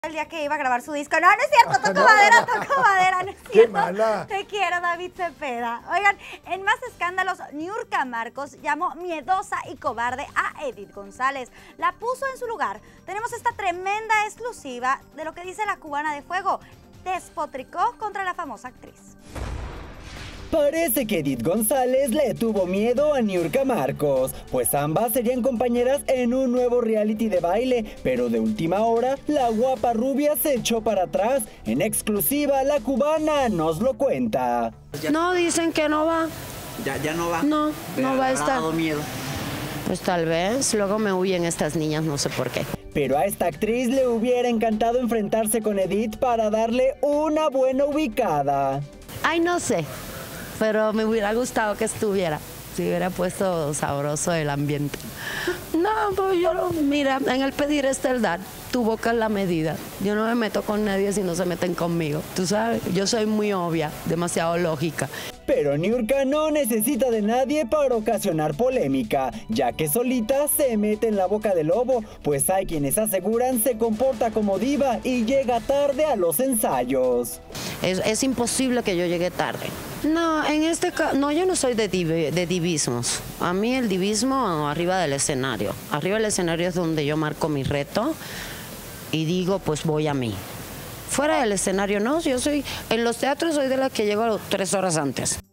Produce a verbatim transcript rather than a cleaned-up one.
el día que iba a grabar su disco. No, no es cierto, toco no, madera, toco madera, no es cierto. ¡Qué mala! Te quiero, David Cepeda. Oigan, en más escándalos, Niurka Marcos llamó miedosa y cobarde a Edith González. La puso en su lugar. Tenemos esta tremenda exclusiva de lo que dice la cubana de fuego. Despotricó contra la famosa actriz. Parece que Edith González le tuvo miedo a Niurka Marcos, pues ambas serían compañeras en un nuevo reality de baile, pero de última hora, la guapa rubia se echó para atrás. En exclusiva, la cubana nos lo cuenta. No, dicen que no va. Ya, ya no va. No, no va a estar. ¿Ha dado miedo? Pues tal vez, luego me huyen estas niñas, no sé por qué. Pero a esta actriz le hubiera encantado enfrentarse con Edith para darle una buena ubicada. Ay, no sé. Pero me hubiera gustado que estuviera, si hubiera puesto sabroso el ambiente. No, pues yo no, mira, en el pedir está el dar, tu boca es la medida. Yo no me meto con nadie si no se meten conmigo, tú sabes, yo soy muy obvia, demasiado lógica. Pero Niurka no necesita de nadie para ocasionar polémica, ya que solita se mete en la boca del lobo, pues hay quienes aseguran se comporta como diva y llega tarde a los ensayos. Es, es imposible que yo llegue tarde. No, en este caso, no, yo no soy de, div de divismos. A mí el divismo arriba del escenario. Arriba del escenario es donde yo marco mi reto y digo, pues voy a mí. Fuera del escenario no, yo soy, en los teatros soy de la que llego tres horas antes.